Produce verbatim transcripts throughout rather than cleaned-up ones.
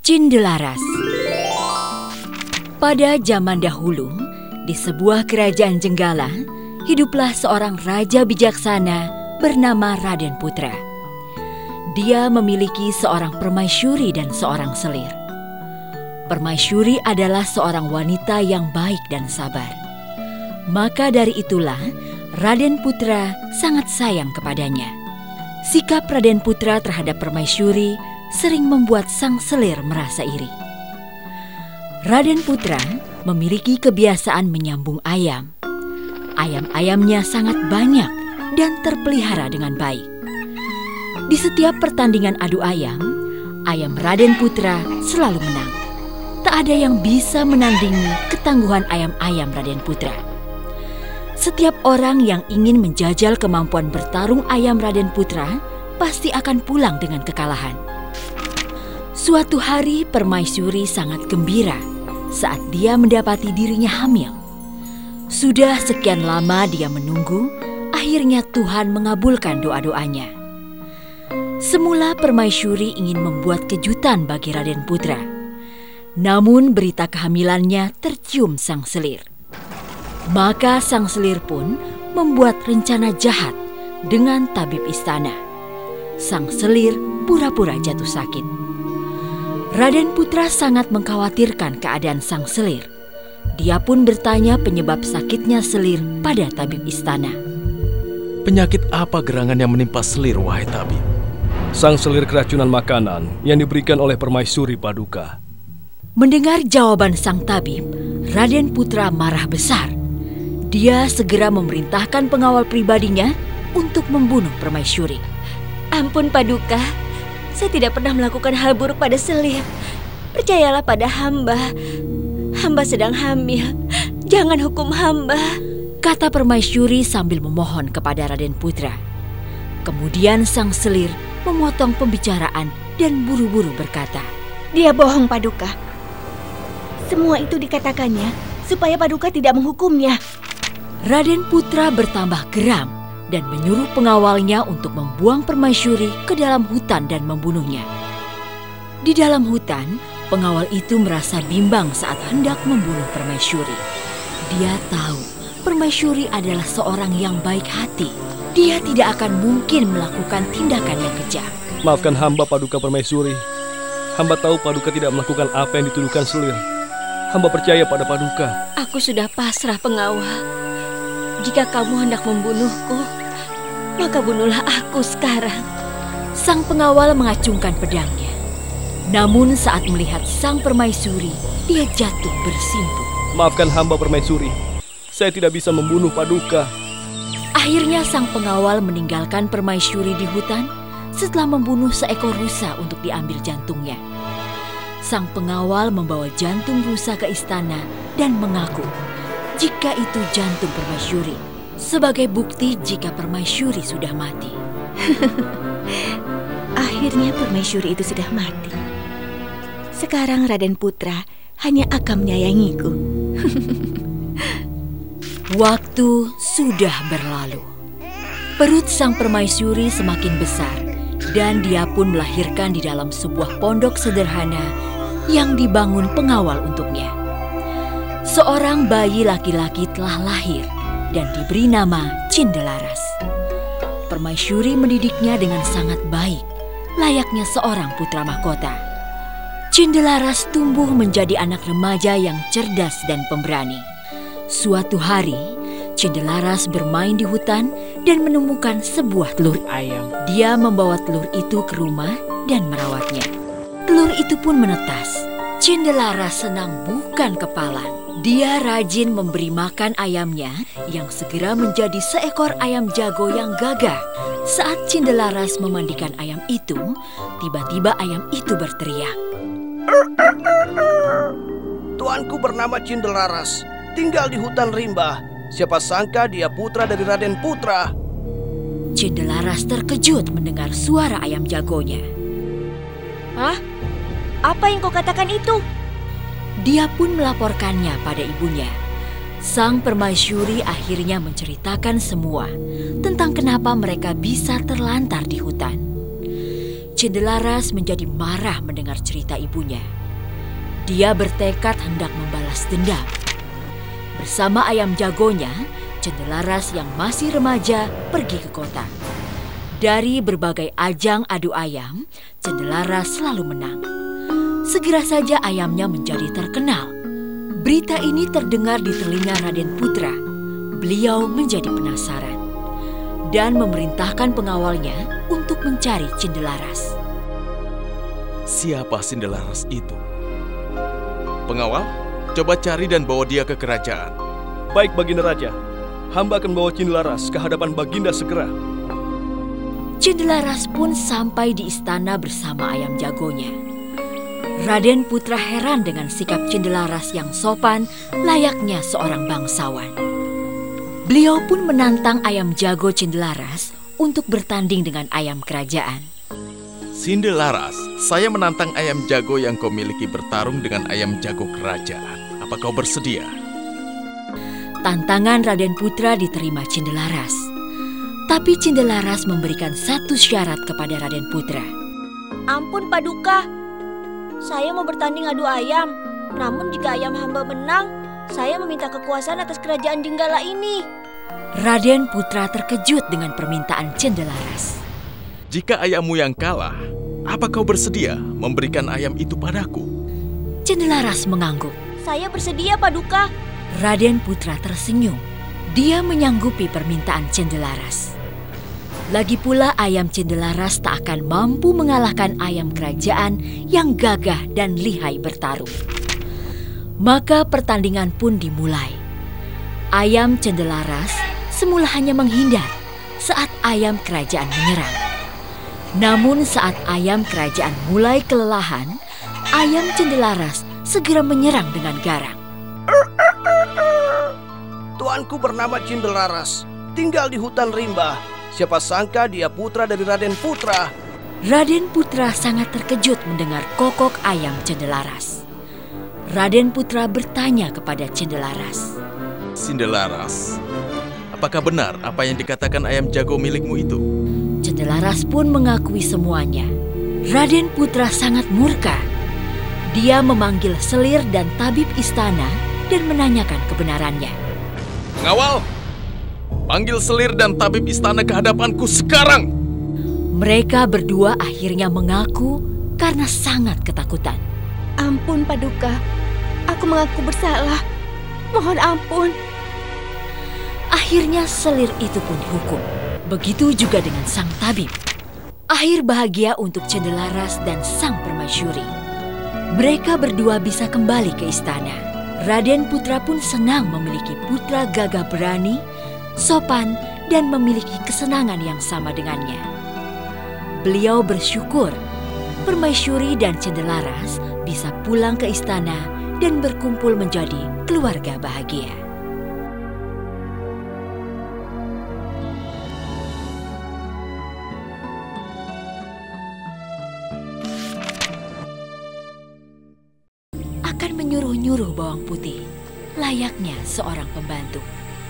Cindelaras. Pada zaman dahulu, di sebuah kerajaan Jenggala, hiduplah seorang raja bijaksana bernama Raden Putra. Dia memiliki seorang permaisuri dan seorang selir. Permaisuri adalah seorang wanita yang baik dan sabar. Maka dari itulah, Raden Putra sangat sayang kepadanya. Sikap Raden Putra terhadap permaisuri sering membuat sang selir merasa iri. Raden Putra memiliki kebiasaan menyambung ayam. Ayam-ayamnya sangat banyak dan terpelihara dengan baik. Di setiap pertandingan adu ayam, ayam Raden Putra selalu menang. Tak ada yang bisa menandingi ketangguhan ayam-ayam Raden Putra. Setiap orang yang ingin menjajal kemampuan bertarung ayam Raden Putra pasti akan pulang dengan kekalahan. Suatu hari permaisuri sangat gembira saat dia mendapati dirinya hamil. Sudah sekian lama dia menunggu, akhirnya Tuhan mengabulkan doa-doanya. Semula permaisuri ingin membuat kejutan bagi Raden Putra. Namun berita kehamilannya tercium sang selir. Maka sang selir pun membuat rencana jahat dengan tabib istana. Sang selir pura-pura jatuh sakit. Raden Putra sangat mengkhawatirkan keadaan sang selir. Dia pun bertanya penyebab sakitnya selir pada tabib istana. Penyakit apa gerangan yang menimpa selir, wahai tabib? Sang selir keracunan makanan yang diberikan oleh permaisuri Paduka. Mendengar jawaban sang tabib, Raden Putra marah besar. Dia segera memerintahkan pengawal pribadinya untuk membunuh permaisuri. Ampun Paduka, saya tidak pernah melakukan hal buruk pada selir. Percayalah pada hamba. Hamba sedang hamil. Jangan hukum hamba, kata permaisuri sambil memohon kepada Raden Putra. Kemudian sang selir memotong pembicaraan dan buru-buru berkata, dia bohong Paduka. Semua itu dikatakannya supaya Paduka tidak menghukumnya. Raden Putra bertambah geram dan menyuruh pengawalnya untuk membuang permaisuri ke dalam hutan dan membunuhnya. Di dalam hutan, pengawal itu merasa bimbang saat hendak membunuh permaisuri. Dia tahu permaisuri adalah seorang yang baik hati. Dia tidak akan mungkin melakukan tindakan yang kejam. Maafkan hamba Paduka Permaisuri. Hamba tahu Paduka tidak melakukan apa yang dituduhkan selir. Hamba percaya pada Paduka. Aku sudah pasrah pengawal. Jika kamu hendak membunuhku, maka bunuhlah aku sekarang. Sang pengawal mengacungkan pedangnya. Namun saat melihat sang permaisuri, dia jatuh bersimpuh. Maafkan hamba Permaisuri. Saya tidak bisa membunuh Paduka. Akhirnya sang pengawal meninggalkan permaisuri di hutan setelah membunuh seekor rusa untuk diambil jantungnya. Sang pengawal membawa jantung rusa ke istana dan mengaku jika itu jantung permaisuri, sebagai bukti jika permaisuri sudah mati. Akhirnya permaisuri itu sudah mati. Sekarang Raden Putra hanya akan menyayangiku. Waktu sudah berlalu. Perut sang permaisuri semakin besar dan dia pun melahirkan di dalam sebuah pondok sederhana yang dibangun pengawal untuknya. Seorang bayi laki-laki telah lahir dan diberi nama Cindelaras. Permaisuri mendidiknya dengan sangat baik, layaknya seorang putra mahkota. Cindelaras tumbuh menjadi anak remaja yang cerdas dan pemberani. Suatu hari, Cindelaras bermain di hutan dan menemukan sebuah telur ayam. Dia membawa telur itu ke rumah dan merawatnya. Telur itu pun menetas. Cindelaras senang bukan kepalan. Dia rajin memberi makan ayamnya yang segera menjadi seekor ayam jago yang gagah. Saat Cindelaras memandikan ayam itu, tiba-tiba ayam itu berteriak. Tuanku bernama Cindelaras, tinggal di hutan rimba. Siapa sangka dia putra dari Raden Putra. Cindelaras terkejut mendengar suara ayam jagonya. Hah? Apa yang kau katakan itu? Dia pun melaporkannya pada ibunya. Sang permaisuri akhirnya menceritakan semua tentang kenapa mereka bisa terlantar di hutan. Cindelaras menjadi marah mendengar cerita ibunya. Dia bertekad hendak membalas dendam. Bersama ayam jagonya, Cendelaras yang masih remaja pergi ke kota. Dari berbagai ajang adu ayam, Cendelaras selalu menang. Segera saja ayamnya menjadi terkenal. Berita ini terdengar di telinga Raden Putra. Beliau menjadi penasaran dan memerintahkan pengawalnya untuk mencari Cendelaras. Siapa Cendelaras itu? Pengawal, coba cari dan bawa dia ke kerajaan. Baik, Baginda Raja. Hamba akan membawa Cendelaras ke hadapan Baginda segera. Cendelaras pun sampai di istana bersama ayam jagonya. Raden Putra heran dengan sikap Cendelaras yang sopan, layaknya seorang bangsawan. Beliau pun menantang ayam jago Cendelaras untuk bertanding dengan ayam kerajaan. Cendelaras, saya menantang ayam jago yang kau miliki bertarung dengan ayam jago kerajaan. Apa kau bersedia? Tantangan Raden Putra diterima Cendelaras. Tapi Cendelaras memberikan satu syarat kepada Raden Putra. Ampun Paduka, saya mau bertanding adu ayam. Namun jika ayam hamba menang, saya meminta kekuasaan atas kerajaan Jenggala ini. Raden Putra terkejut dengan permintaan Cendelaras. Jika ayammu yang kalah, apa kau bersedia memberikan ayam itu padaku? Cendelaras mengangguk. Saya bersedia Paduka. Raden Putra tersenyum. Dia menyanggupi permintaan Cendelaras. Lagi pula ayam Cendelaras tak akan mampu mengalahkan ayam kerajaan yang gagah dan lihai bertarung. Maka pertandingan pun dimulai. Ayam Cendelaras semula hanya menghindar saat ayam kerajaan menyerang. Namun saat ayam kerajaan mulai kelelahan, ayam Cendelaras segera menyerang dengan garang. Tuanku bernama Cendelaras, tinggal di hutan rimba. Siapa sangka dia putra dari Raden Putra. Raden Putra sangat terkejut mendengar kokok ayam Cendelaras. Raden Putra bertanya kepada Cendelaras. Cendelaras, apakah benar apa yang dikatakan ayam jago milikmu itu? Cendelaras pun mengakui semuanya. Raden Putra sangat murka. Dia memanggil selir dan tabib istana dan menanyakan kebenarannya. Pengawal, panggil selir dan tabib istana ke hadapanku sekarang. Mereka berdua akhirnya mengaku karena sangat ketakutan. Ampun Paduka, aku mengaku bersalah. Mohon ampun. Akhirnya selir itu pun dihukum. Begitu juga dengan sang tabib. Akhir bahagia untuk Cendelaras dan sang permaisuri. Mereka berdua bisa kembali ke istana. Raden Putra pun senang memiliki putra gagah berani, sopan, dan memiliki kesenangan yang sama dengannya. Beliau bersyukur permaisuri dan Cendelaras bisa pulang ke istana dan berkumpul menjadi keluarga bahagia. Akan menyuruh-nyuruh bawang putih, layaknya seorang pembantu.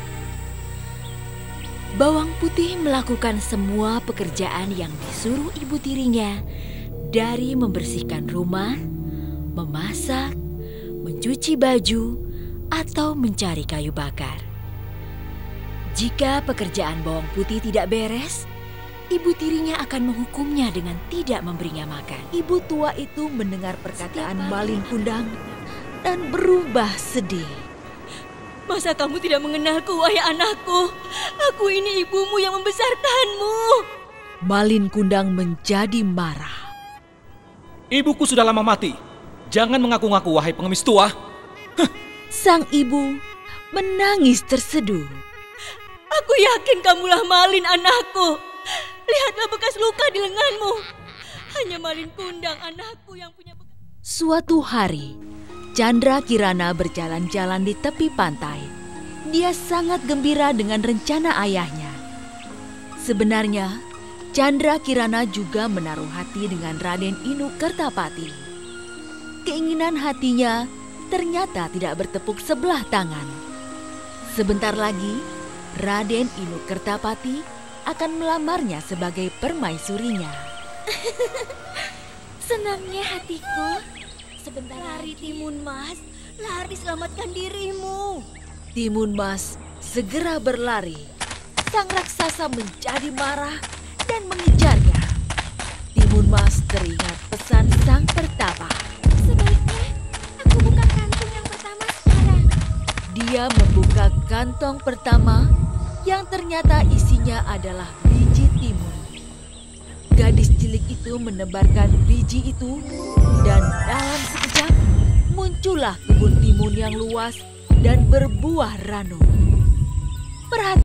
Bawang putih melakukan semua pekerjaan yang disuruh ibu tirinya, dari membersihkan rumah, memasak, mencuci baju, atau mencari kayu bakar. Jika pekerjaan bawang putih tidak beres, ibu tirinya akan menghukumnya dengan tidak memberinya makan. Ibu tua itu mendengar perkataan Malin Kundang dan berubah sedih. Masa kamu tidak mengenalku, wahai anakku? Aku ini ibumu yang membesarkanmu. Malin Kundang menjadi marah. Ibuku sudah lama mati. Jangan mengaku-ngaku, wahai pengemis tua. Huh. Sang ibu menangis terseduh. Aku yakin kamulah Malin, anakku. Lihatlah bekas luka di lenganmu. Hanya Malin Kundang, anakku, yang punya bekas. Suatu hari, Chandra Kirana berjalan-jalan di tepi pantai. Dia sangat gembira dengan rencana ayahnya. Sebenarnya, Chandra Kirana juga menaruh hati dengan Raden Inu Kertapati. Keinginan hatinya ternyata tidak bertepuk sebelah tangan. Sebentar lagi, Raden Inu Kertapati akan melamarnya sebagai permaisurinya. Senangnya hatiku Sebentar lari, Timun Mas. Lari, selamatkan dirimu. Timun Mas segera berlari. Sang raksasa menjadi marah dan mengejarnya. Timun Mas teringat pesan sang pertapa. Sebaiknya aku buka kantung yang pertama sekarang. Dia membuka kantong pertama yang ternyata isinya adalah biji timun. Gadis cilik itu menebarkan biji itu dan dalam sekejap muncullah kebun timun yang luas dan berbuah ranum. Perhatian